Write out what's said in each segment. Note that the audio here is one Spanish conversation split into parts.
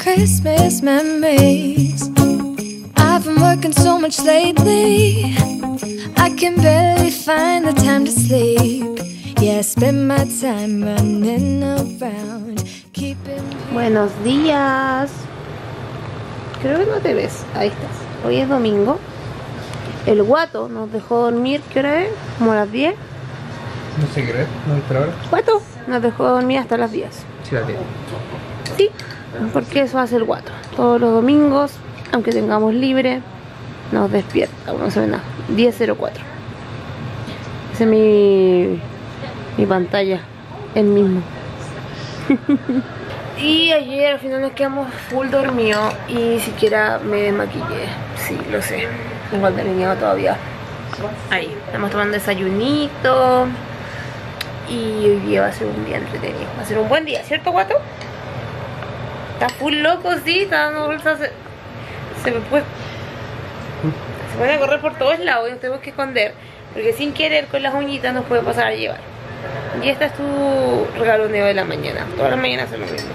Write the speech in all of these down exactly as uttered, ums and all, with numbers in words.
Christmas memories. I've been working so much lately, I can barely find the time to sleep. Yeah, I spend my time running around, keeping... Buenos días. Creo que no te ves. Ahí estás. Hoy es domingo. El guato nos dejó dormir. ¿Qué hora es? Como a las diez. No sé qué hora es. No, pero ahora. Guato nos dejó dormir hasta las diez. Sí, las diez. Sí, porque eso hace el guato. Todos los domingos, aunque tengamos libre, nos despierta. No se ve nada. diez cero cuatro. Esa es mi, mi pantalla. El mismo. Y ayer al final nos quedamos full dormidos y ni siquiera me desmaquillé. Sí, lo sé. Igual delineado todavía. Ahí, estamos tomando desayunito. Y hoy día va a ser un día entretenido. Va a ser un buen día, ¿cierto, guato? Está full loco, sí, está dando bolsas. Se, se me puede. Se pone a correr por todos lados y nos tenemos que esconder. Porque sin querer con las uñitas nos puede pasar a llevar. Y este es tu regaloneo de la mañana. Todas las mañanas es lo mismo.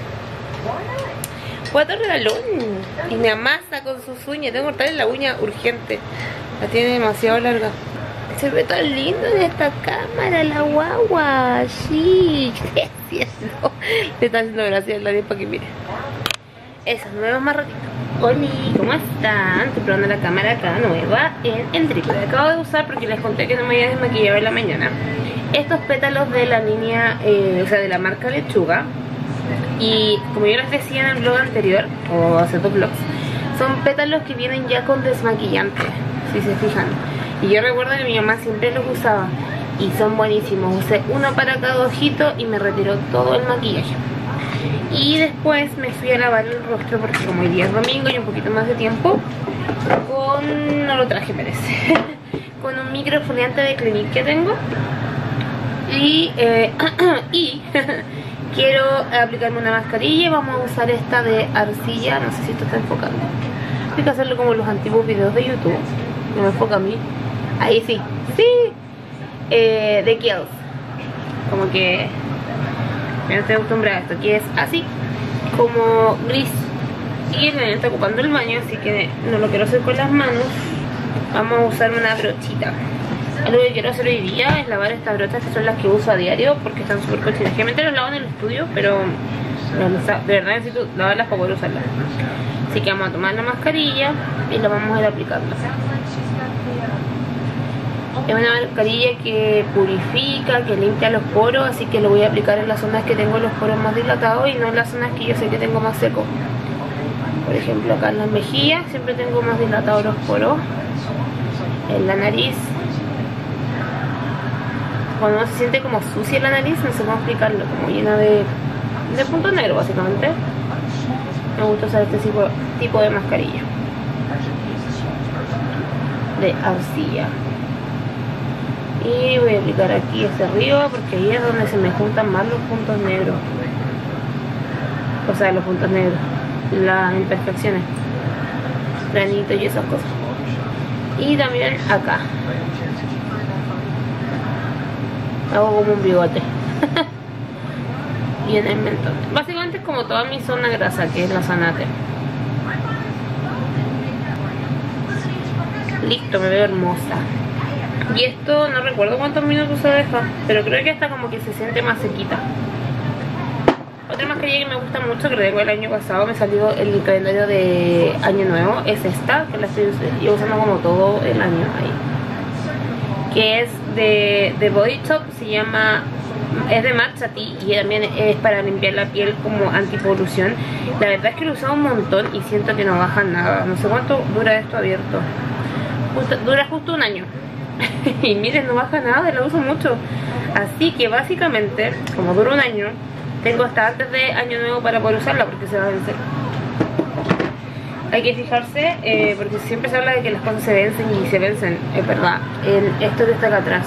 Cuatro regalón. Y me amasa con sus uñas. Tengo que cortarle la uña urgente. La tiene demasiado larga. Se ve tan lindo en esta cámara la guagua. Sí, ¿qué está haciendo? Le está haciendo gracias a la para que mire. Esas nuevas más ratitas. Hola, ¿cómo están? Estoy probando la cámara acá nueva en el trípode. Acabo de usar porque les conté que no me había desmaquillado en la mañana. Estos pétalos de la línea, eh, o sea, de la marca Lechuga. Y como yo les decía en el blog anterior, o hace dos blogs, son pétalos que vienen ya con desmaquillante, si se fijan. Y yo recuerdo que mi mamá siempre los usaba y son buenísimos. Usé uno para cada ojito y me retiró todo el maquillaje. Y después me fui a lavar el rostro porque como hoy día es domingo y un poquito más de tiempo, con... no lo traje, parece. Con un microexfoliante de Clinique que tengo. Y, eh, y quiero aplicarme una mascarilla. Vamos a usar esta de arcilla. No sé si esto está enfocando. Hay que hacerlo como los antiguos videos de YouTube. No me enfoca a mí. Ahí sí, sí. Eh, de Kiehl's. Como que me estoy acostumbrada a esto, que es así, como gris. Y el nene está ocupando el baño, así que no lo quiero hacer con las manos. Vamos a usar una brochita. Algo que quiero hacer hoy día es lavar estas brochas, que son las que uso a diario porque están súper cochinas. Generalmente las lavo en el estudio, pero de verdad necesito lavarlas para poder usarlas. Así que vamos a tomar la mascarilla y la vamos a ir aplicando. Es una mascarilla que purifica, que limpia los poros, así que lo voy a aplicar en las zonas que tengo los poros más dilatados y no en las zonas que yo sé que tengo más secos. Por ejemplo, acá en las mejillas siempre tengo más dilatados los poros. En la nariz, cuando uno se siente como sucia la nariz, no sé cómo explicarlo, como llena de, de puntos negros básicamente. Me gusta usar este tipo, tipo de mascarilla de arcilla. Y voy a aplicar aquí hacia arriba porque ahí es donde se me juntan más los puntos negros. O sea, los puntos negros, las imperfecciones, granitos y esas cosas. Y también acá hago como un bigote. Y en el mentón. Básicamente es como toda mi zona grasa, que es la zanate. Listo, me veo hermosa. Y esto no recuerdo cuántos minutos se deja, pero creo que hasta como que se siente más sequita. Otra mascarilla que me gusta mucho, que lo tengo el año pasado, me salió el calendario de año nuevo, es esta, que la estoy yo usando como todo el año ahí. Que es de, de Body Shop, se llama, es de Matcha Tea y también es para limpiar la piel como antipolución. La verdad es que lo he usado un montón y siento que no baja nada. No sé cuánto dura esto abierto. Justo, dura justo un año. Y miren, no baja nada, lo uso mucho. Así que básicamente, como dura un año, tengo hasta antes de año nuevo para poder usarla porque se va a vencer. Hay que fijarse, eh, porque siempre se habla de que las cosas se vencen y se vencen, es verdad. En esto que está acá atrás,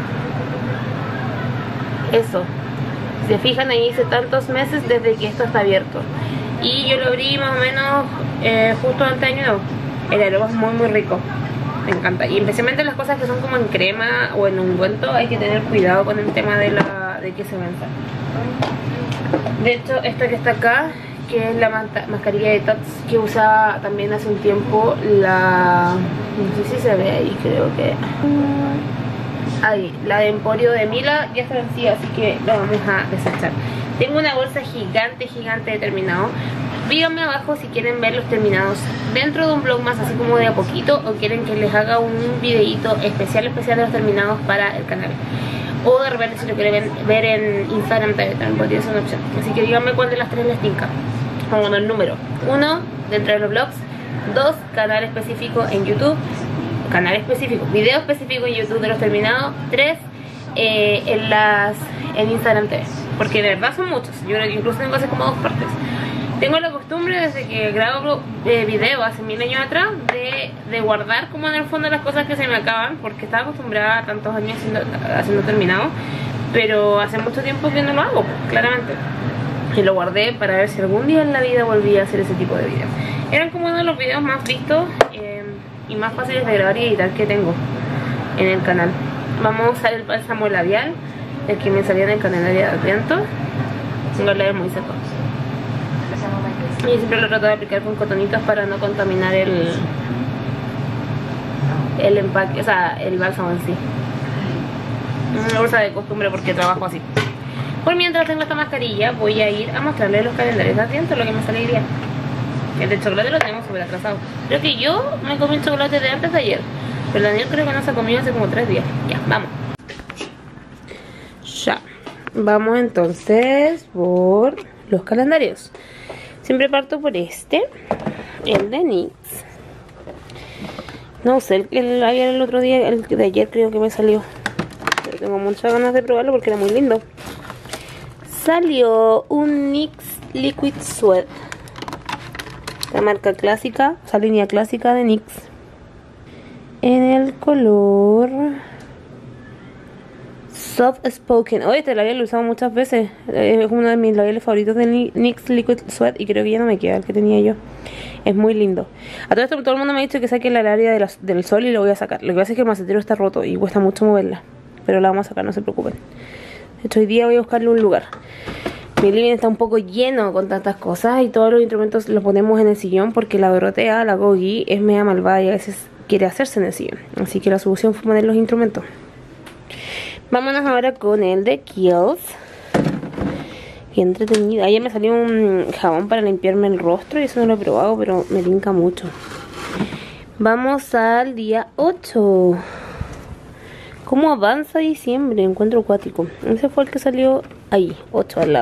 eso, si se fijan, ahí hice tantos meses desde que esto está abierto. Y yo lo abrí más o menos eh, justo antes de año nuevo. El aroma es muy muy rico. Me encanta. Y especialmente las cosas que son como en crema o en ungüento, hay que tener cuidado con el tema de la de que se venza. De hecho, esta que está acá, que es la mascarilla de Tots que usaba también hace un tiempo. La... no sé si se ve ahí, creo que... ahí, la de Emporio de Mila ya está vencida, así que la vamos a desechar. Tengo una bolsa gigante, gigante de terminados. Díganme abajo si quieren ver los terminados dentro de un vlog más, así como de a poquito, o quieren que les haga un videito especial, especial de los terminados para el canal. O de repente si lo quieren ver en Instagram también podría ser una opción. Así que díganme cuál de las tres les tinca. Pongan el número uno dentro de los vlogs, dos canal específico en YouTube, canal específico, video específico en YouTube de los terminados, tres eh, en las en Instagram T V, porque de verdad son muchos. Yo incluso tengo que hacer como dos partes. Tengo la costumbre desde que grabo eh, video hace mil años atrás de, de guardar como en el fondo las cosas que se me acaban, porque estaba acostumbrada a tantos años haciendo, haciendo terminado, pero hace mucho tiempo que no lo hago, claramente. Y lo guardé para ver si algún día en la vida volvía a hacer ese tipo de videos. Eran como uno de los videos más vistos eh, y más fáciles de grabar y editar que tengo en el canal. Vamos a usar el bálsamo labial, el que me salía en el canal de Adviento. Tengo el labio muy seco. Y siempre lo trato de aplicar con cotonitos para no contaminar el el empaque, o sea, el bálsamo en sí. Es una bolsa de costumbre porque trabajo así. Por mientras tengo esta mascarilla, voy a ir a mostrarles los calendarios de Adviento, lo que me sale hoy día. El de chocolate lo tenemos súper atrasado. Creo que yo me comí el chocolate de antes de ayer, pero Daniel creo que no se ha comido hace como tres días. Ya, vamos. Ya. Vamos entonces por los calendarios. Siempre parto por este, el de NYX. No usé el que había el otro día, el de ayer creo que me salió. Pero tengo muchas ganas de probarlo porque era muy lindo. Salió un NYX Liquid Sweat. La marca clásica, esa línea clásica de NYX. En el color Soft Spoken. Oye, este labial lo he usado muchas veces. Es uno de mis labiales favoritos de NYX Liquid Sweat y creo que ya no me queda el que tenía yo. Es muy lindo. A todo esto todo el mundo me ha dicho que saque la área de la, del sol y lo voy a sacar. Lo que pasa es que el macetero está roto y cuesta mucho moverla. Pero la vamos a sacar, no se preocupen. De hecho, hoy día voy a buscarle un lugar. Mi living está un poco lleno con tantas cosas y todos los instrumentos los ponemos en el sillón porque la Dorotea, la Gogi, es media malvada y a veces quiere hacerse en el sillón. Así que la solución fue poner los instrumentos. Vámonos ahora con el de Kiehl's. Qué entretenido. Ayer me salió un jabón para limpiarme el rostro y eso no lo he probado, pero me tinca mucho. Vamos al día ocho. ¿Cómo avanza diciembre? Encuentro acuático. Ese fue el que salió ahí, ocho al lado.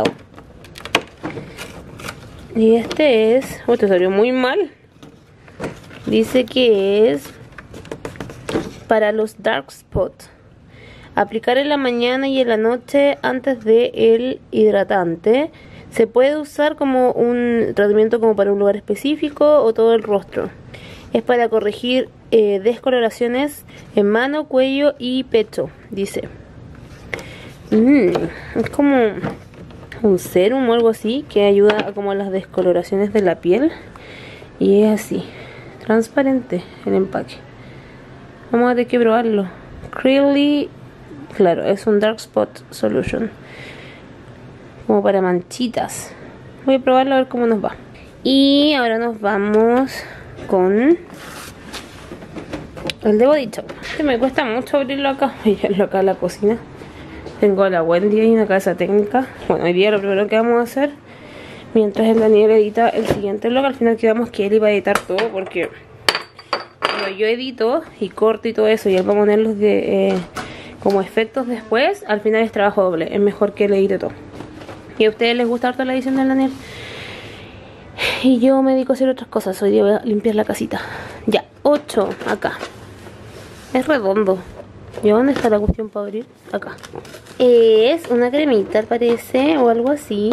Y este es... Oh, este salió muy mal. Dice que es para los dark spots. Aplicar en la mañana y en la noche antes de el hidratante. Se puede usar como un tratamiento como para un lugar específico o todo el rostro. Es para corregir eh, descoloraciones en mano, cuello y pecho, dice. Mm, es como un serum o algo así que ayuda a como las descoloraciones de la piel. Y es así, transparente el empaque. Vamos a tener que probarlo. Creally, claro, es un Dark Spot Solution. Como para manchitas. Voy a probarlo a ver cómo nos va. Y ahora nos vamos con el de Body Shop. Que me cuesta mucho abrirlo acá. Voy a abrirlo acá en la cocina. Tengo a la Wendy ahí en la casa técnica. Bueno, hoy día lo primero que vamos a hacer, mientras el Daniel edita el siguiente vlog, al final quedamos que él iba a editar todo, porque cuando yo edito y corto y todo eso y él va a ponerlos de, eh, como efectos después, al final es trabajo doble. Es mejor que él edite todo. Y a ustedes les gusta harto la edición del Daniel. Y yo me dedico a hacer otras cosas. Hoy día voy a limpiar la casita. Ya, ocho, acá. Es redondo. ¿Y dónde está la cuestión para abrir? Acá. Es una cremita, parece, o algo así.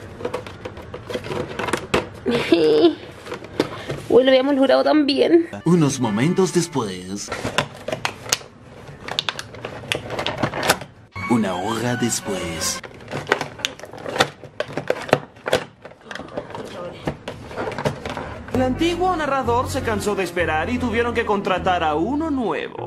Uy, lo habíamos logrado tan bien. Unos momentos después. Una hora después. El antiguo narrador se cansó de esperar y tuvieron que contratar a uno nuevo.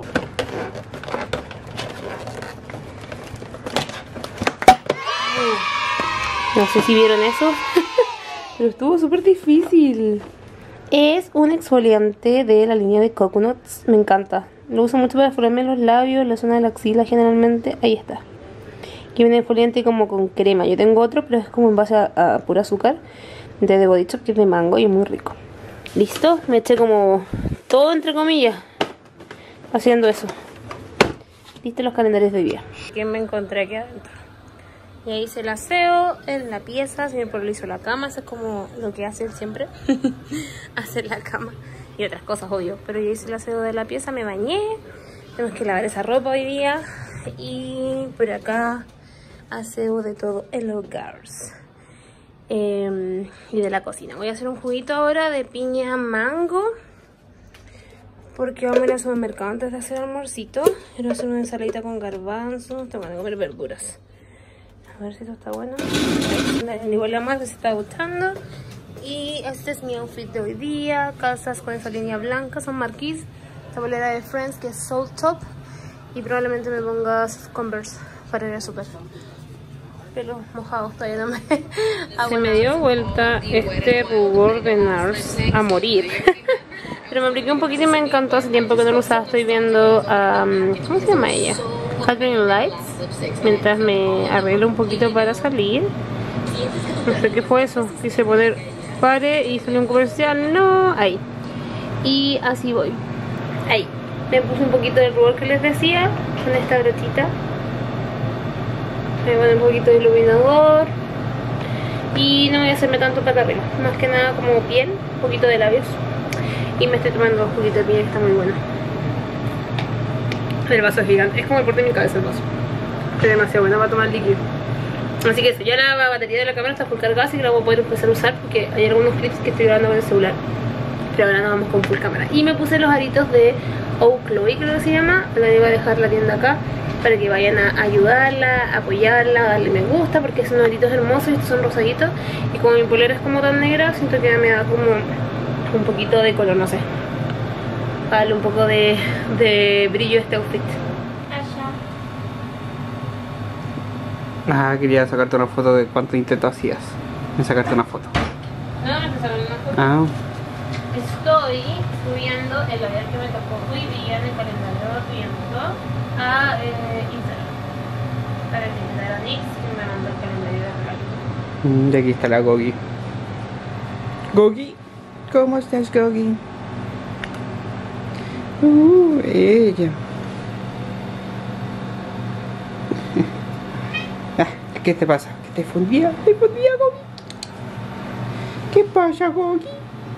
No sé si vieron eso. Pero estuvo súper difícil. Es un exfoliante de la línea de Coconuts. Me encanta. Lo uso mucho para exfoliarme los labios, la zona de la axila generalmente. Ahí está. Aquí viene exfoliante como con crema. Yo tengo otro, pero es como en base a, a pura azúcar. De The Body Shop, que es de mango y es muy rico. ¿Listo? Me eché como todo entre comillas haciendo eso. Listo los calendarios de hoy día. ¿Quién me encontré aquí adentro? Ya hice el aseo en la pieza. Señor Pablo hizo la cama. Eso es como lo que hace él siempre. Hacer la cama y otras cosas, obvio. Pero yo hice el aseo de la pieza, me bañé. Tenemos que lavar esa ropa hoy día. Y por acá aseo de todo el hogar. Eh, y de la cocina. Voy a hacer un juguito ahora de piña mango, porque vamos a ir al supermercado antes de hacer almuercito. Quiero hacer una ensaladita con garbanzos. Tengo que comer verduras. A ver si esto está bueno. Igual la más se está gustando. Y este es mi outfit de hoy día. Calzas con esa línea blanca, son marquís. Esta bolera de Friends que es Soul Top. Y probablemente me pongas Converse para ir al super. Pelos mojados, todavía no me... Ah, se me dio vuelta este rubor de NARS a morir. Pero me apliqué un poquito y me encantó. Hace tiempo que no lo usaba. Estoy viendo um, ¿cómo se llama ella? Catherine Lights. Mientras me arreglo un poquito para salir. No sé qué fue eso. Quise poner pare y salió un comercial. No, ahí. Y así voy. Ahí. Me puse un poquito del rubor que les decía. Con esta brochita. Me voy a poner un poquito de iluminador. Y no voy a hacerme tanto para arriba. Más que nada como piel. Un poquito de labios. Y me estoy tomando un juguito de piña que está muy bueno. El vaso es gigante. Es como el porte de mi cabeza el vaso. Está demasiado bueno. Va a tomar líquido. Así que eso. Ya la batería de la cámara está full cargada. Así que la voy a poder empezar a usar. Porque hay algunos clips que estoy grabando con el celular. Pero ahora no vamos con full cámara. Y me puse los aritos de Oh Chloe, creo que se llama. La iba a dejar la tienda acá. Para que vayan a ayudarla, a apoyarla, a darle me gusta. Porque son aritos hermosos. Estos son rosaditos. Y como mi polera es como tan negra, siento que me da como un poquito de color, no sé, para darle un poco de, de brillo a este outfit. Ah, quería sacarte una foto de cuánto intento hacías en sacarte una foto. No, no estoy sacando una foto. Ah. Estoy subiendo el labial que me tocó hoy día en el calendario de viento a eh, Instagram. Para felicitar a Nix que me mandó el calendario de regalo. Y aquí está la Gogi. Gogi, ¿cómo estás, Gogi? Uh, ella. Ah, ¿qué te pasa? ¿Qué te fundía? ¿Te fundía, Gogi? ¿Qué pasa, Gogi?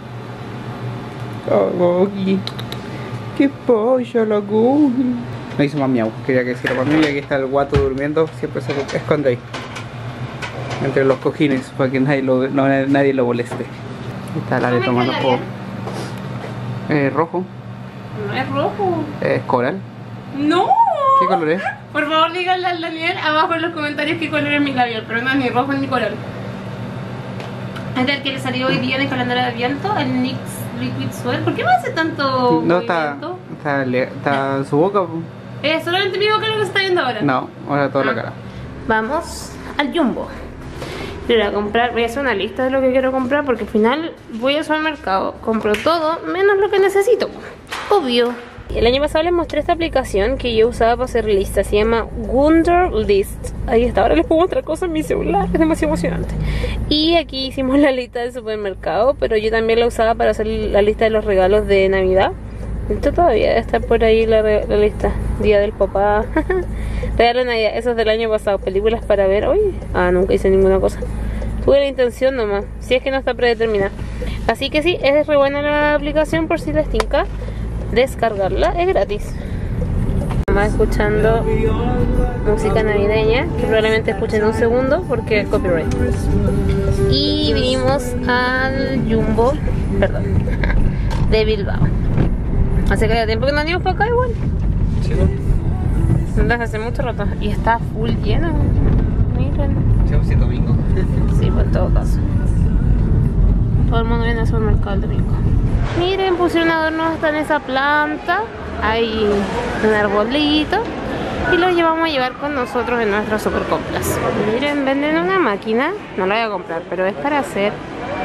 Oh, Gogi. ¿Qué pasa, la Gogi? No hizo más miau, quería que hiciera más miau. Y aquí está el guato durmiendo, siempre se esconde ahí entre los cojines para que nadie lo, no, nadie lo moleste. Está la de tomando jugo. Eh, rojo. No es rojo. Es coral. ¡No! ¿Qué color es? Por favor, díganle al Daniel abajo en los comentarios qué color es mi labial. Pero no es ni rojo ni coral. Es del que le salió hoy día en el calendario de viento, el N Y X Liquid Sweat. ¿Por qué me hace tanto No, está, movimiento? está, está en su boca. ¿Es solamente mi boca lo que se está viendo ahora? No, ahora toda Ah. la cara. Vamos al Jumbo. Voy a comprar, voy a hacer una lista de lo que quiero comprar porque al final voy al supermercado, compro todo menos lo que necesito, obvio. El año pasado les mostré esta aplicación que yo usaba para hacer listas, se llama Wunderlist. Ahí está, ahora les pongo otra cosa en mi celular, es demasiado emocionante. Y aquí hicimos la lista del supermercado, pero yo también la usaba para hacer la lista de los regalos de Navidad. Esto todavía debe estar por ahí la, la lista. Día del papá. Regalo de Navidad, eso es del año pasado. Películas para ver hoy. Ah, nunca hice ninguna cosa. Tuve la intención nomás. Si es que no está predeterminada. Así que sí, es re buena la aplicación por si les tinca descargarla. Es gratis. Estamos escuchando música navideña que probablemente escuchen un segundo porque copyright. Y vinimos al Jumbo, perdón, de Bilbao. Hace que tiempo que no venimos para acá igual. Sí. Desde hace mucho rato. Y está full lleno. Miren. Sí, es domingo. Sí, por todo caso. Todo el mundo viene al supermercado el domingo. Miren, pusieron adornos hasta en esa planta. Hay un arbolito. Y lo llevamos a llevar con nosotros en nuestras super compras. Miren, venden una máquina. No la voy a comprar, pero es para hacer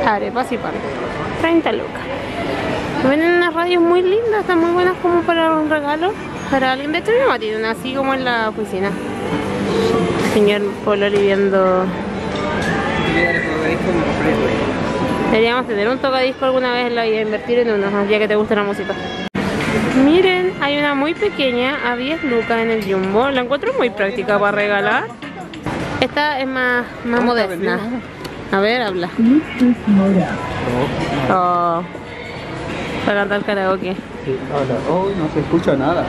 Arepas y pan. treinta lucas. Venden unas radios muy lindas, están muy buenas como para un regalo. Para alguien. De hecho, mi mamá tiene una así como en la oficina. Señor Pololi viendo. Deberíamos tener un tocadisco alguna vez en la vida, invertir en uno, ya que te gusta la música. Miren, hay una muy pequeña a diez lucas en el Jumbo. La encuentro muy práctica para regalar. Esta es más, más moderna. A ver, habla. Oh, para cantar karaoke. Sí, hola. Oh, no se escucha nada.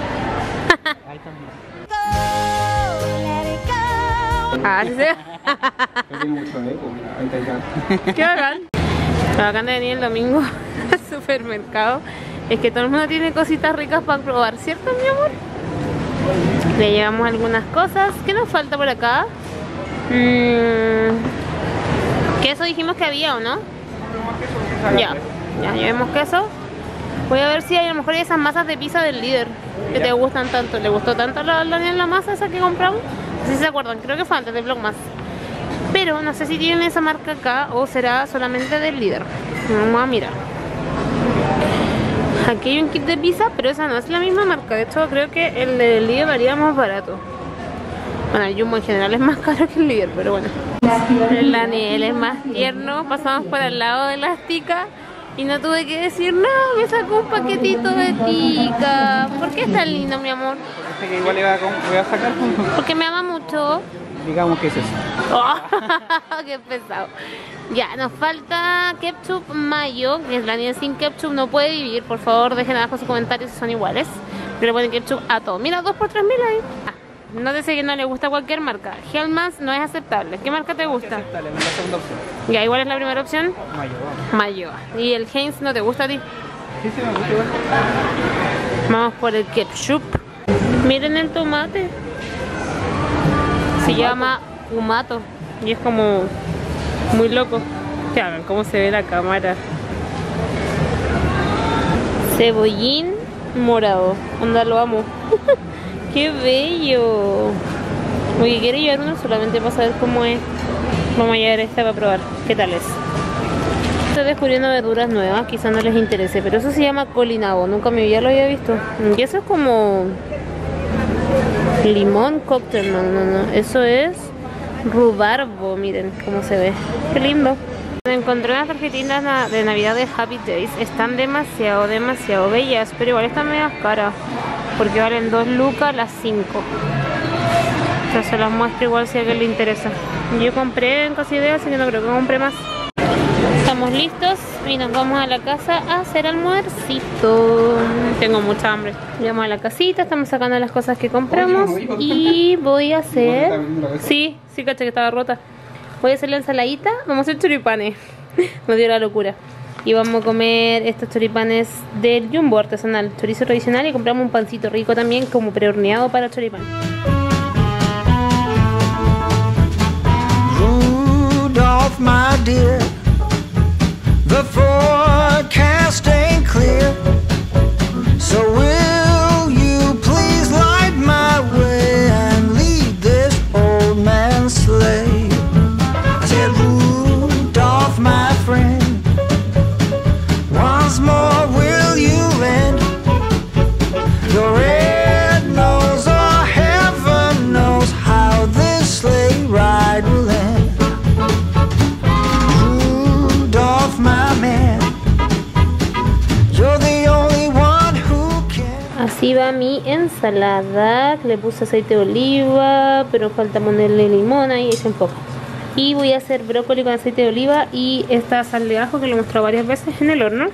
Ah, ¿sí? No tiene mucho eco, mira. ¿Qué hagan? Lo bacán de venir el domingo al supermercado es que todo el mundo tiene cositas ricas para probar, ¿cierto, mi amor? Le llevamos algunas cosas. ¿Qué nos falta por acá? Mm, queso dijimos que había, ¿o no? Ya, ya llevemos queso. Voy a ver si hay, a lo mejor hay esas masas de pizza del líder que te gustan tanto. ¿Le gustó tanto a la, la, la masa esa que compramos? No sé si se acuerdan, creo que fue antes de Vlogmas. Pero no sé si tienen esa marca acá o será solamente del líder. Vamos a mirar. Aquí hay un kit de pizza, pero esa no es la misma marca. De hecho, creo que el del líder varía más barato. Bueno, el Jumbo en general es más caro que el líder, pero bueno. El Daniel es más tierno. Pasamos por al lado de las ticas y no tuve que decir, no, me sacó un paquetito de tica. ¿Por qué es tan lindo, mi amor? Parece que igual le voy a, voy a sacar. Porque me ama mucho. Digamos que es eso. Oh, qué pesado. Ya, nos falta ketchup mayo, que es la niña sin ketchup no puede vivir. Por favor, dejen abajo sus comentarios si son iguales. Pero le ponen ketchup a todo. Mira, dos por tres mil ahí. Ah, no te sé que no le gusta cualquier marca. Hellmann's no es aceptable. ¿Qué marca te gusta? Aceptable, la segunda opción. Ya, ¿igual es la primera opción? Mayo, vamos. Mayo. ¿Y el Heinz no te gusta a ti? Sí, sí, me gusta igual. Vamos por el ketchup. Miren el tomate. Se llama humato y es como muy loco. Que hagan cómo se ve la cámara. Cebollín morado. Onda, lo amo. ¡Qué bello! Oye, quiero llevar uno solamente para saber cómo es. Vamos a llevar esta para probar. ¿Qué tal es? Estoy descubriendo verduras nuevas, quizás no les interese, pero eso se llama colinabo. Nunca me ya lo había visto. Y eso es como limón cóctel, no, no, no. Eso es rubarbo, miren cómo se ve. Qué lindo. Encontré unas tarjetitas de Navidad de Happy Days. Están demasiado, demasiado bellas, pero igual están medias caras. Porque valen dos lucas las cinco. O sea, se las muestro igual si a alguien le interesa. Yo compré en Casa Idea, así que no creo que compre más. Estamos listos y nos vamos a la casa a hacer almuercito. Tengo mucha hambre. Llegamos a la casita, estamos sacando las cosas que compramos y voy a hacer... Sí, sí, caché que estaba rota. Voy a hacer la ensaladita, vamos a hacer choripanes. Me dio la locura. Y vamos a comer estos choripanes del Jumbo artesanal, chorizo tradicional, y compramos un pancito rico también como prehorneado para choripán. Rudolph, my dear, the forecast ain't clear, so will you please light my way and lead this old man's sleigh? I said, Rudolph, my friend, once more will you lend your red nose, or heaven knows how this sleigh ride will end. Rudolph, my man, you're the only one who can. Así va mi ensalada. Le puse aceite de oliva, pero falta ponerle limón ahí, es un poco. Y voy a hacer brócoli con aceite de oliva y esta sal de ajo que lo he mostrado varias veces en el horno.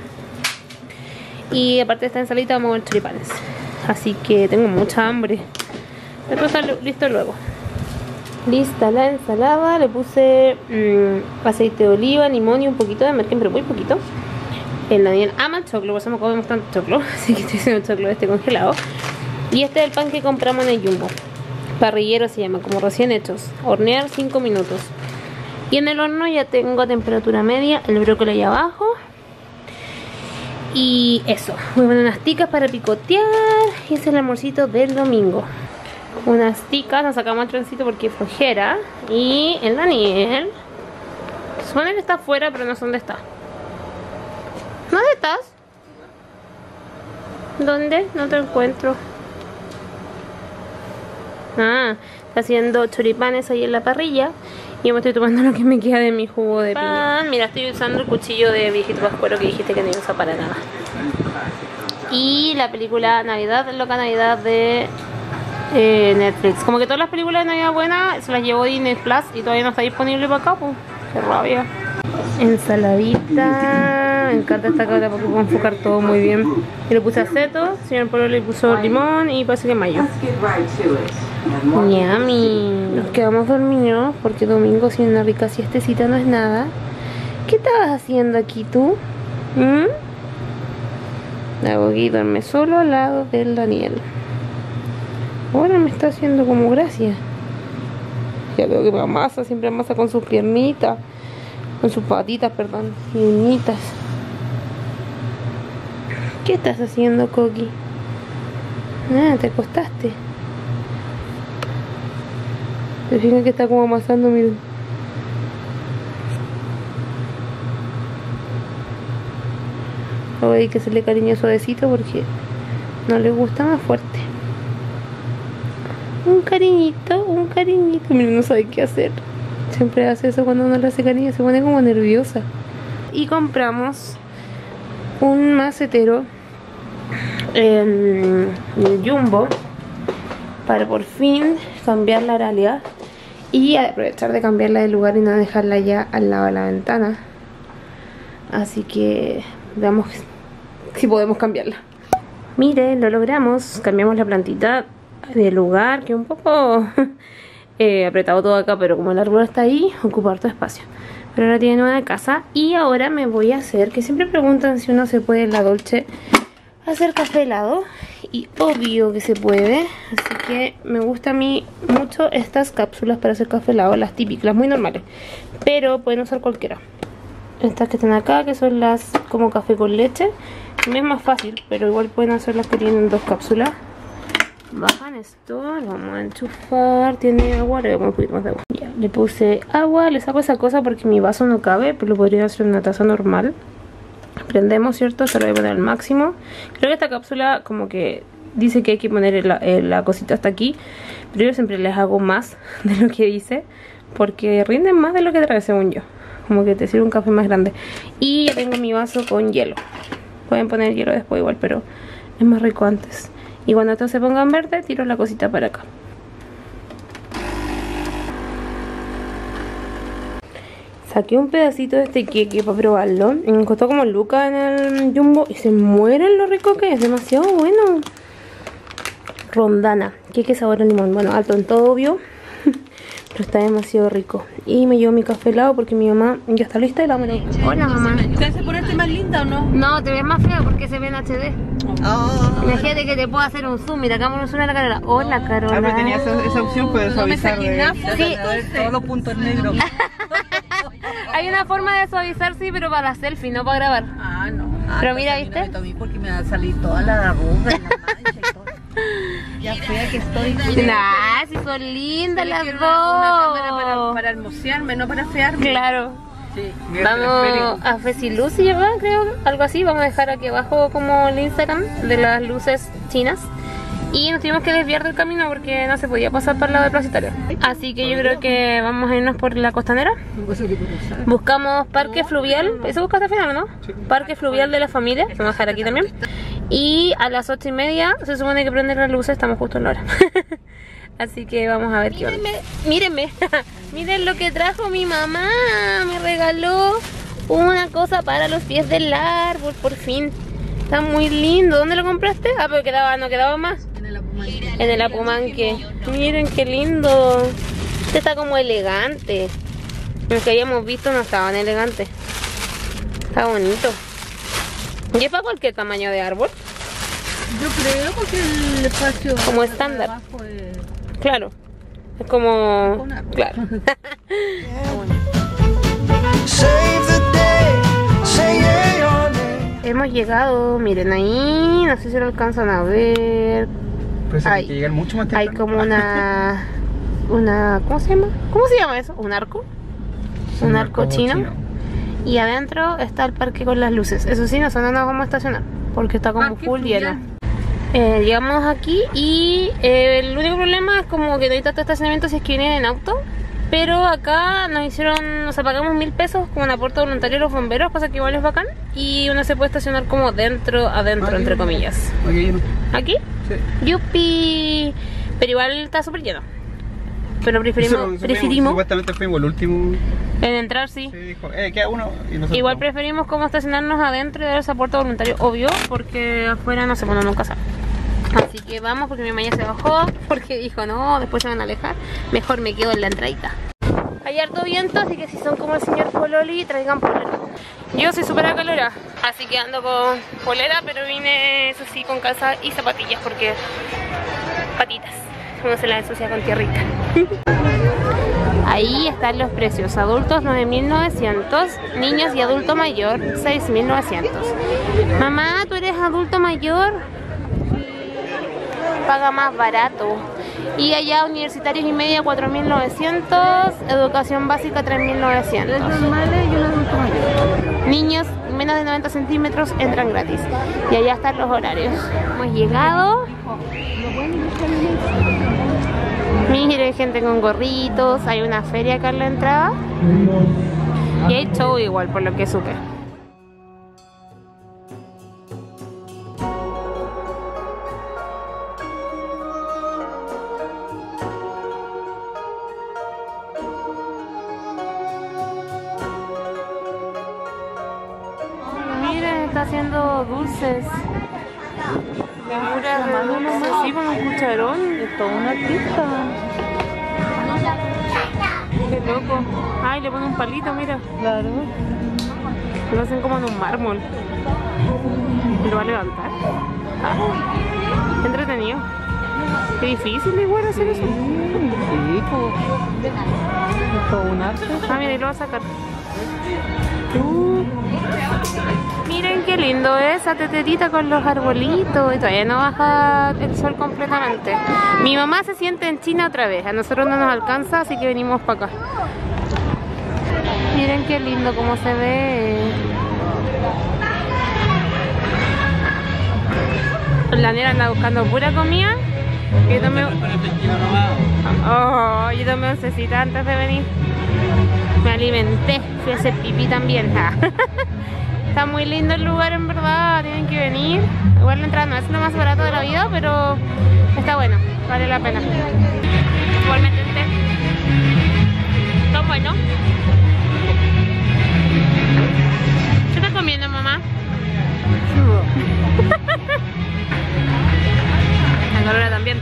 Y aparte de esta ensaladita vamos a ver choripanes. Así que tengo mucha hambre. Esto está listo luego. Lista la ensalada. Le puse mmm, aceite de oliva, limón y un poquito de merquén, pero muy poquito. El Daniel ama el choclo, por eso no comemos tanto choclo. Así que estoy haciendo choclo de este congelado. Y este es el pan que compramos en el Jumbo. Parrillero se llama, como recién hechos. Hornear cinco minutos. Y en el horno ya tengo a temperatura media el brócoli ahí abajo. Y eso, voy a poner unas ticas para picotear. Y ese es el almuercito del domingo. Unas ticas, nos sacamos el troncito porque es flojera. Y el Daniel supone que está afuera, pero no sé dónde está. ¿Dónde estás? ¿Dónde? No te encuentro. Ah, está haciendo choripanes ahí en la parrilla. Y yo me estoy tomando lo que me queda de mi jugo de piña. Ah, mira, estoy usando el cuchillo de viejito pascuero que dijiste que no iba a usar para nada. Y la película Navidad, Loca Navidad de eh, Netflix. Como que todas las películas de Navidad buenas se las llevó Disney Plus y todavía no está disponible para acá, pues. Qué rabia. Ensaladita. Me encanta esta cara porque puedo enfocar todo muy bien. Y le puse aceto, señor Polo le puso limón y parece que mayo. Yummy. Nos quedamos dormidos porque domingo sin una rica siestecita no es nada. ¿Qué estabas haciendo aquí tú? ¿Mm? La Gogi duerme solo al lado del Daniel. Ahora me está haciendo como gracia. Ya veo que me amasa, siempre amasa con sus piernitas, con sus patitas, perdón, y uñitas. ¿Qué estás haciendo, Coqui? Ah, te acostaste. Se fijan que está como amasando, miren. Voy a ir que hacerle cariño suavecito porque no le gusta más fuerte. Un cariñito, un cariñito. Miren, no sabe qué hacer. Siempre hace eso cuando uno le hace cariño, se pone como nerviosa. Y compramos un macetero en el Jumbo para por fin cambiar la Aralia y aprovechar de cambiarla de lugar y no dejarla ya al lado de la ventana. Así que veamos si podemos cambiarla. Miren, lo logramos. Cambiamos la plantita de lugar, que un poco eh, apretado todo acá, pero como el árbol está ahí, ocupa harto espacio. Pero ahora tiene nueva casa y ahora me voy a hacer, que siempre preguntan si uno se puede en la Dolce hacer café helado, y obvio que se puede. Así que me gusta a mí mucho estas cápsulas para hacer café helado, las típicas, las muy normales, pero pueden usar cualquiera. Estas que están acá, que son las como café con leche, me es más fácil, pero igual pueden hacer las que tienen dos cápsulas. Bajan esto, lo vamos a enchufar. Tiene agua, le voy a poner un poquito más de agua. Ya, le puse agua, le saco esa cosa porque mi vaso no cabe, pero lo podría hacer en una taza normal. Prendemos, ¿cierto? Se lo voy a poner al máximo. Creo que esta cápsula como que dice que hay que poner la, la cosita hasta aquí, pero yo siempre les hago más de lo que dice, porque rinden más de lo que trae, según yo. Como que te sirve un café más grande. Y ya tengo mi vaso con hielo. Pueden poner hielo después igual, pero es más rico antes. Y cuando esto se ponga en verde, tiro la cosita para acá. Saqué un pedacito de este queque para probarlo. Me costó como lucas en el Jumbo y se mueren lo rico que es. Demasiado bueno. Rondana, queque sabor a limón. Bueno, alto en todo, obvio, pero está demasiado rico. Y me llevo mi café helado porque mi mamá ya está lista y la vamos a... Hola, mamá. ¿Te hace ponerte más linda o no? No, te ves más fea porque se ve en H D. Oh. Imagínate que te puedo hacer un zoom. Mira, hagamos un zoom a la Carola. Hola, Carola. Ah, pero tenía esa, esa opción, puedes No me avisar saqué de... nada, pues, Sí. a ver todos los puntos negros. Hay una forma de suavizar, sí, pero para la selfie, no para grabar. Ah, no. Ah, Pero mira, entonces ¿viste? a mí no me tomé porque me va a salir toda la arruga y la mancha y todo. Ya fea que estoy. Nah, si son lindas las Quiero dos. una cámara para, para hermosearme, no para fearme. Claro. Sí. Vamos a Fesiluce, se llama, creo, algo así. Vamos a dejar aquí abajo como el Instagram de las luces chinas. Y nos tuvimos que desviar del camino porque no se podía pasar para el lado de Plaza Italia. Así que yo creo que vamos a irnos por la costanera. Buscamos Parque Fluvial. ¿Eso buscaste al final, no? Parque Fluvial de la Familia. Vamos a dejar aquí también. Y a las ocho y media se supone que prenden las luces. Estamos justo en la hora. Así que vamos a ver qué onda. Mírenme, miren lo que trajo mi mamá. Me regaló una cosa para los pies del árbol, por fin. Está muy lindo. ¿Dónde lo compraste? Ah, pero quedaba, no quedaba más. En el Apumanque. Miren qué lindo. Este está como elegante. Los que habíamos visto no estaban elegantes. Está bonito. ¿Y es para cualquier tamaño de árbol? Yo creo porque el espacio Como estándar. abajo es... Claro. Es como... Claro. Save the day, say yeah your name. Hemos llegado, miren ahí, no sé si lo alcanzan a ver. Pues Hay- hay que llegar mucho más Hay temprano. como una... una... ¿Cómo se llama? ¿Cómo se llama eso? ¿Un arco? un arco chino. Y adentro está el parque con las luces. Eso sí, nosotros no nos vamos a estacionar porque está como full lleno. Eh, llegamos aquí y eh, el único problema es como que no hay tanto estacionamiento si es que vienen en auto. Pero acá nos hicieron, nos pagamos mil pesos como un aporte voluntario de los bomberos, cosa que igual es bacán. Y uno se puede estacionar como dentro, adentro, entre comillas. Aquí lleno. ¿Aquí? Sí. ¡Yupi! Pero igual está súper lleno. Pero preferimos, Eso, preferimos supuestamente fuimos el último. en entrar, sí. Sí, dijo, eh, queda uno y nosotros Igual no. preferimos como estacionarnos adentro y dar ese aporte voluntario, obvio, porque afuera no se bueno, nunca sabe. Así que vamos porque mi mamá ya se bajó, porque dijo no, después se van a alejar, mejor me quedo en la entradita. Hay harto viento, así que si son como el señor Pololi, traigan polera. Yo soy súper acalorada, así que ando con polera, pero vine, eso sí, con calza y zapatillas, porque patitas, uno se las ensucia con tierrita. Ahí están los precios, adultos nueve mil novecientos, niños y adulto mayor seis mil novecientos. Mamá, ¿tú eres adulto mayor? Paga más barato. Y allá universitarios y media cuatro mil novecientos, educación básica tres mil novecientos. Niños menos de noventa centímetros entran gratis. Y allá están los horarios. Hemos llegado. Miren, gente con gorritos, hay una feria acá en la entrada. Y hay show igual, por lo que supe. Miren, está haciendo dulces. Figuras de dulces, así con un cucharón. Es toda una artista. Qué loco. Ay, le pone un palito, mira. Claro. Lo hacen como en un mármol. ¿Lo va a levantar? Ah, qué entretenido. Qué difícil igual hacer eso. Sí, pues. Es todo un arte. Ah, mira, y lo va a sacar. Uh, miren qué lindo es esa teterita con los arbolitos. Y todavía no baja el sol completamente. Mi mamá se siente en China otra vez. A nosotros no nos alcanza, así que venimos para acá. Miren qué lindo cómo se ve. La nena anda buscando pura comida. Yo tomé, oh, yo tomé oncecita antes de venir. Me alimenté, fui a hacer pipí también. Está muy lindo el lugar, en verdad, tienen que venir. Igual la entrada no es lo más barato de la vida, pero está bueno, vale la pena. Igualmente, está bueno. ¿Qué estás comiendo, mamá? La Carola también.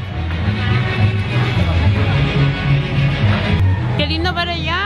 Qué lindo para allá.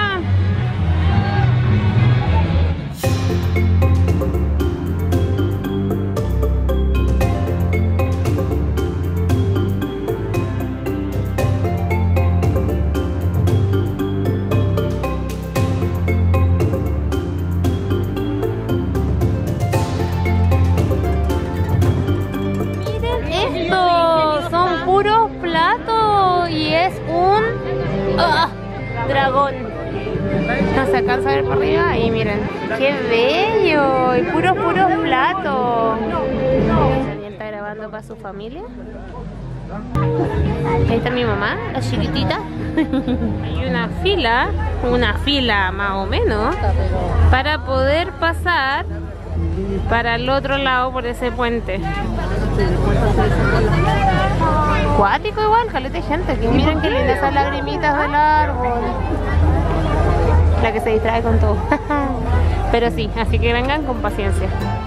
Dragón. No se alcanza a ver por arriba y miren, qué bello, y puros puros platos. Daniel está grabando para su familia. Ahí está mi mamá, la chiquitita. Hay una fila, una fila más o menos, para poder pasar para el otro lado por ese puente. Cuático igual, caleta de gente. Que miren qué lindas esas lagrimitas del árbol. La que se distrae con todo. Pero sí, así que vengan con paciencia.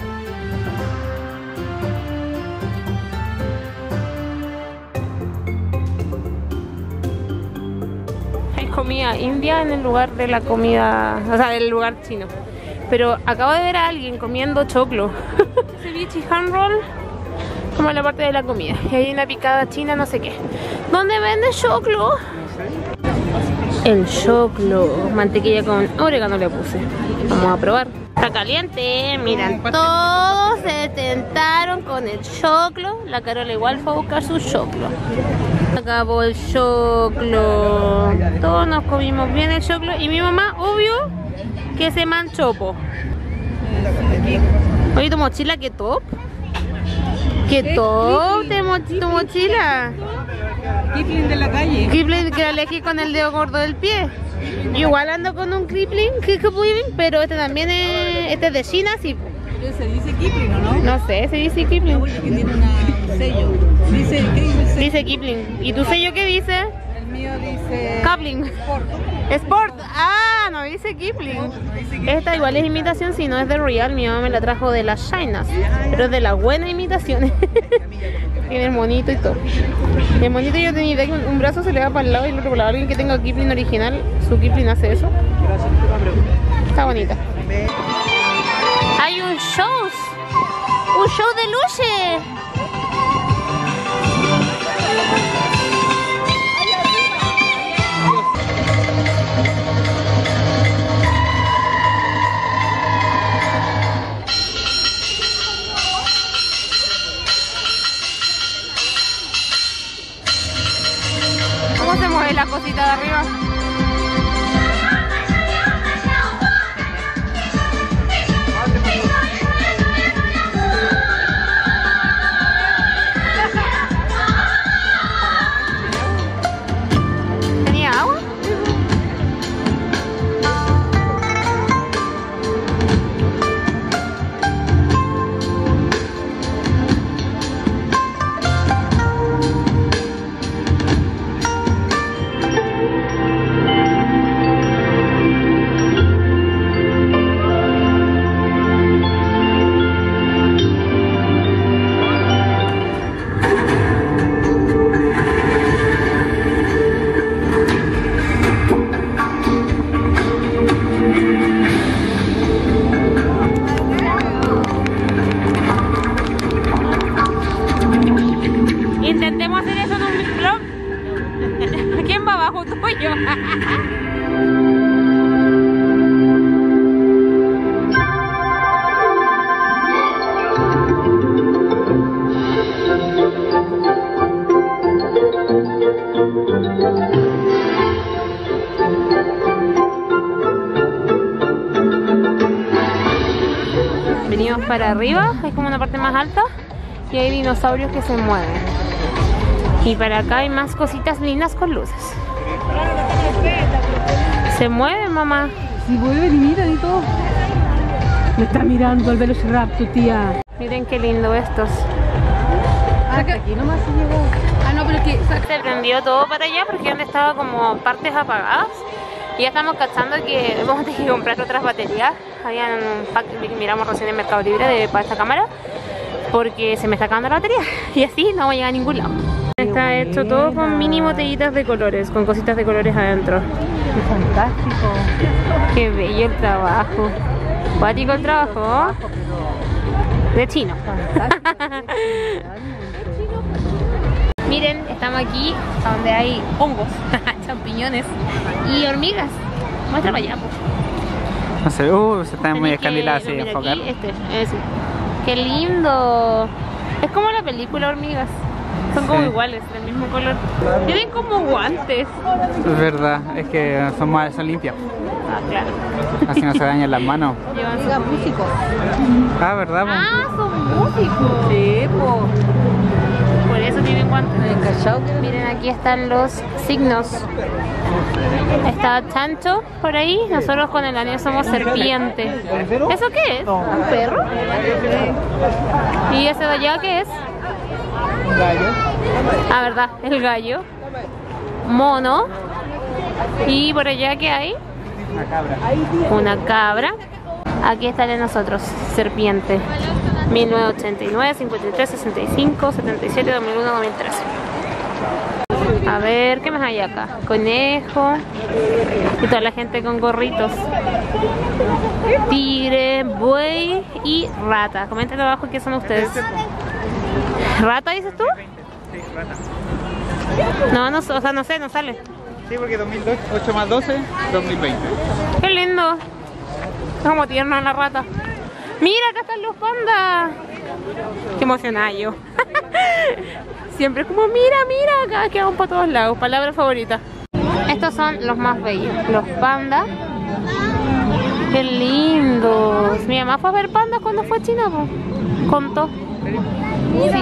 Hay comida india en el lugar de la comida, o sea, del lugar chino. Pero acabo de ver a alguien comiendo choclo. Ceviche y hand roll, como en la parte de la comida. Y hay una picada china, no sé qué. ¿Dónde vende choclo? El choclo. Mantequilla con orégano le puse. Vamos a probar. Está caliente, miren. Todos se tentaron con el choclo. La Carola igual fue a buscar su choclo. Acabó el choclo. Todos nos comimos bien el choclo. Y mi mamá, obvio, que se manchó, po. Oye, tu mochila, qué top. Qué top de mo tu mochila. Kipling de la calle. Kipling que la elegí con el dedo gordo del pie. Yo igual ando con un Kipling, pero este también es, este es de China, sí. Pero se dice Kipling, ¿o no? No sé, se dice Kipling. Que tiene una, un sello. Dice, ¿qué dice? Dice Kipling. ¿Y tu sello qué dice? El mío dice... Kipling. Sport. Sport. Ah, no dice Kipling. Esta igual es imitación, si no es de real. Mi mamá me la trajo de las Chinas, pero es de las buenas imitaciones. Tiene el monito y todo. El monito, yo tenía idea que un brazo se le va para el lado y el otro para el lado. Alguien que tenga Kipling original, su Kipling hace eso. Está bonita. Hay un show. Un show de luces. ¿Cómo se mueve la cosita de arriba? ¿Tenía agua? Intentemos hacer eso en un vlog. ¿Quién va abajo tuyo? Venimos para arriba, es como una parte más alta y hay dinosaurios que se mueven. Y para acá hay más cositas lindas con luces. Se mueve, mamá. Si mueven y miran y todo. Me está mirando el Velociraptor, tía. Miren qué lindo estos. Ah, que aquí nomás se llegó. Ah, no, pero que... Se prendió todo para allá porque donde estaba como partes apagadas. Y ya estamos cachando que vamos a tener que comprar otras baterías. Habían un pack que miramos recién en Mercado Libre de, para esta cámara. Porque se me está acabando la batería. Y así no voy a llegar a ningún lado. Está hecho todo con mini botellitas de colores, con cositas de colores adentro. Qué fantástico. Qué bello el trabajo. Cuático el trabajo. De chino. Miren, estamos aquí donde hay hongos, champiñones y hormigas. Muestra para allá, pues. No sé, uh, se están muy Tenés que- escandiladas no, así, mira, enfocar. aquí, este, ese. Qué lindo. Es como la película Hormigas. Son como Sí. iguales, del mismo color. Tienen como guantes. Es verdad, es que son, más, son limpias. Ah, claro. Así no se dañan las manos. Llevan Diga su... músico. Ah, ¿verdad? po? Ah, son músicos. Sí, po. Por eso tienen guantes. ¿Me cachao que Miren, aquí están los signos. Está chancho por ahí. Nosotros con el anillo somos serpiente. ¿Eso qué es? ¿Un perro? ¿Y ese de allá qué es? Gallo. Ah, verdad, el gallo. Mono. Y por allá ¿qué hay? Una cabra. Una cabra. Aquí está el de nosotros, serpiente. mil novecientos ochenta y nueve, cincuenta y tres, sesenta y cinco, setenta y siete, dos mil uno, dos mil trece. A ver, ¿qué más hay acá? Conejo. Y toda la gente con gorritos. Tigre, buey y rata. Comenten abajo qué son ustedes. ¿Rata dices tú? Sí, rata. No, no, o sea, no sé, no sale. Sí, porque dos mil ocho más doce, dos mil veinte. Qué lindo. Es como tierna la rata. Mira, acá están los pandas. Qué emocionada yo. Siempre es como, mira, mira, cada vez que vamos para todos lados. Palabra favorita. Estos son los más bellos. Los pandas. Qué lindos. Mi mamá fue a ver pandas cuando fue a China, po. Contó. Sí.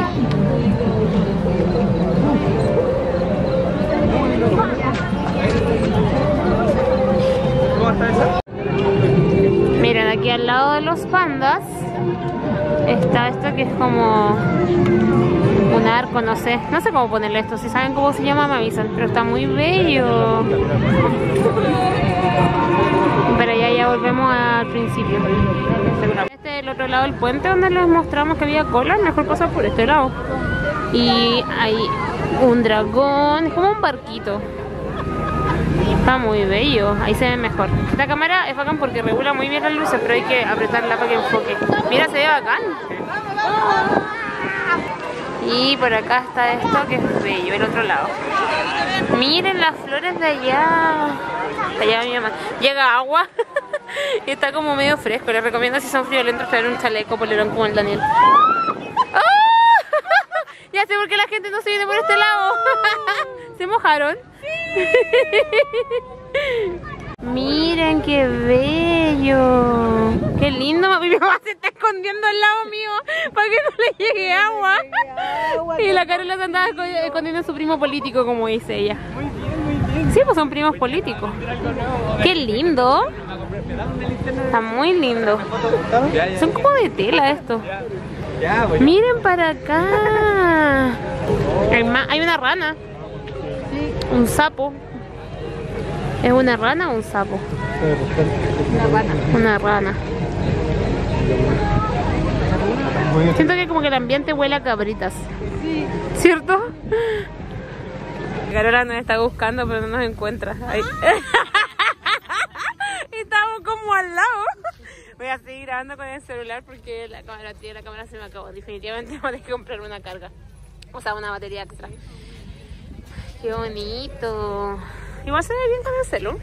Miren, aquí al lado de los pandas está esto que es como un arco, no sé, no sé cómo ponerle esto, si saben cómo se llama me avisan, pero está muy bello. Pero ya ya volvemos al principio. Este es el otro lado del puente donde les mostramos que había cola, mejor pasar por este lado. Y hay un dragón, es como un barquito. Está muy bello, ahí se ve mejor. Esta cámara es bacán porque regula muy bien las luces, pero hay que apretarla para que enfoque. Mira, se ve bacán. Y por acá está esto que es bello, el otro lado. Miren las flores de allá. Allá va mi mamá. Llega agua y está como medio fresco. Les recomiendo si son friolentos traer un chaleco polerón como el Daniel. ¡Oh! Ya sé por qué la gente no se viene por este lado. ¿Se mojaron? Miren qué bello. Qué lindo. Mi mamá se está escondiendo al lado mío para que no le llegue agua. Y la Carola se andaba escondiendo a su primo político, como dice ella. Sí, pues son primos políticos. Qué lindo. Está muy lindo. Son como de tela estos. Miren para acá. Hay, más, hay una rana. Un sapo. ¿Es una rana o un sapo? Una rana. Una rana. Siento que como que el ambiente huele a cabritas. Sí. ¿Cierto? Carola nos está buscando pero no nos encuentra. Ahí. Estamos como al lado. Voy a seguir grabando con el celular porque la cámara, tío, la cámara se me acabó. Definitivamente voy a tener que comprar una carga. O sea, una batería extra. Qué bonito. Igual se ve bien con el celu.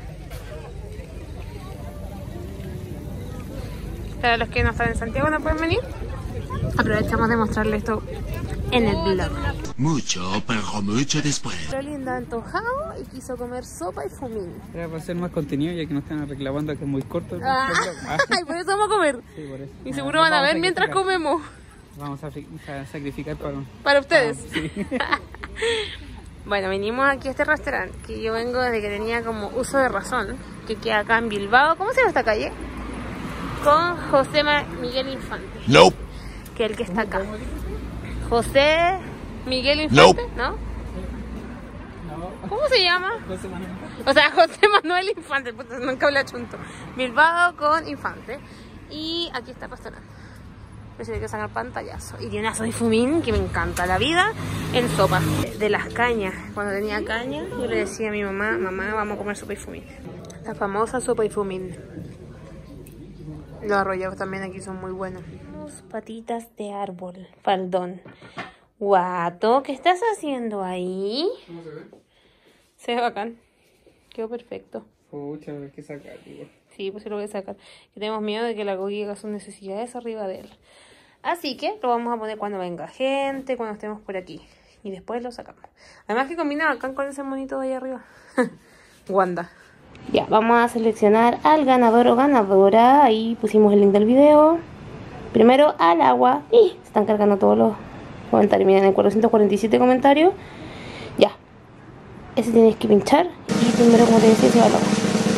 Para los que no están en Santiago no pueden venir. Aprovechamos de mostrarles esto en el blog. Mucho, pero mucho después. Pero linda antojado y quiso comer sopa y fumín. Era para hacer más contenido ya que nos están reclamando que es muy corto. Ah, ay, por eso vamos a comer. Sí, por eso. Y seguro van a ver mientras comemos. Vamos a, a sacrificar para... Para ustedes. Ah, sí. Bueno, vinimos aquí a este restaurante que yo vengo desde que tenía como uso de razón, que queda acá en Bilbao. ¿Cómo se llama esta calle? Con José Miguel Infante. Nope. Que es el que está acá. José Miguel Infante, nope. ¿No? ¿Cómo se llama? José Manuel. O sea, José Manuel Infante, pues nunca habla chunto. Bilbao con Infante. Y aquí está el restaurante. Pero hay que sacar pantallazo. Y tiene una soy fumín que me encanta. La vida en sopa. De las cañas. Cuando tenía caña, yo le decía a mi mamá, mamá, vamos a comer sopa y fumín. La famosa sopa y fumín. Los arrollados también aquí son muy buenos. Patitas de árbol, faldón. Guato, ¿qué estás haciendo ahí? ¿Cómo se ve? Se ve bacán. Quedó perfecto. Pucha, hay que sacar, igual. Sí, pues sí lo voy a sacar. Que tenemos miedo de que la Gogi haga sus necesidades arriba de él. Así que lo vamos a poner cuando venga gente, cuando estemos por aquí. Y después lo sacamos. Además que combina bacán con ese monito de ahí arriba. Wanda. Ya, vamos a seleccionar al ganador o ganadora. Ahí pusimos el link del video. Primero al agua. Y se están cargando todos los comentarios. Miren, hay cuatrocientos cuarenta y siete comentarios. Ya. Ese tienes que pinchar. Y primero, como te decía, se va al agua.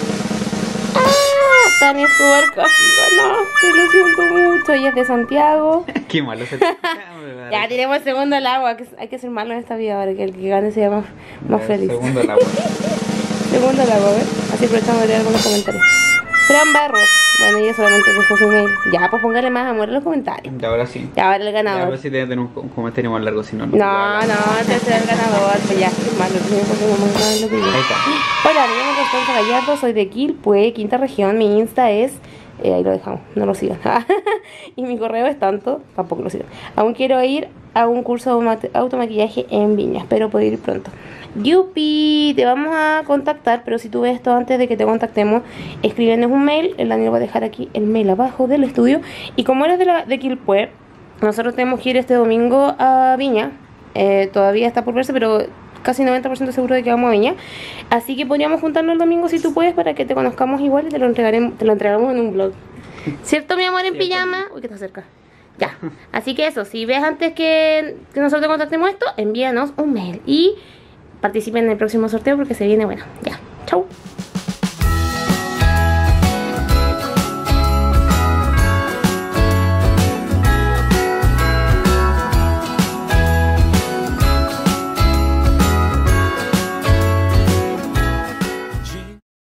¡Ah! Tania Escobar casi ganó. Te lo siento mucho. Ella es de Santiago. Qué malo se Ya, tiremos el segundo al agua. Que hay que ser malo en esta vida para que el que gane sea más, más feliz. Segundo al agua. Segundo al agua, a ver. Así aprovechamos de leer algunos comentarios. Fran Barros. Bueno, ella solamente dejó su mail. Ya, pues póngale más amor en los comentarios. Y ahora sí. Ya, ahora el Ya, ganador. ahora sí debe tener un, un comentario más largo, si no, no. No, no, este es el ganador. Pues ya, es malo. Tengo que más grave lo que yo. Ahí está. Hola, me llamo Constanza Gallardo. Soy de Quilpué, quinta región. Mi Insta es... Eh, ahí lo dejamos, no lo sigan. Y mi correo es tanto, tampoco lo sigan. Aún quiero ir a un curso de automaquillaje en Viña. Espero poder ir pronto. Yupi, te vamos a contactar, pero si tú ves esto antes de que te contactemos, escríbenos un mail. El Daniel va a dejar aquí el mail abajo del estudio. Y como eres de, la, de Quilpué, nosotros tenemos que ir este domingo a Viña. Eh, todavía está por verse, pero casi noventa por ciento seguro de que vamos a Viña. Así que podríamos juntarnos el domingo si tú puedes para que te conozcamos igual y te lo entregaremos, te lo entregamos en un vlog. ¿Cierto, mi amor, en pijama? Uy, que está cerca. Ya. Así que eso, si ves antes que, que nosotros te contactemos esto, envíanos un mail y participen en el próximo sorteo porque se viene bueno. Ya. Chau.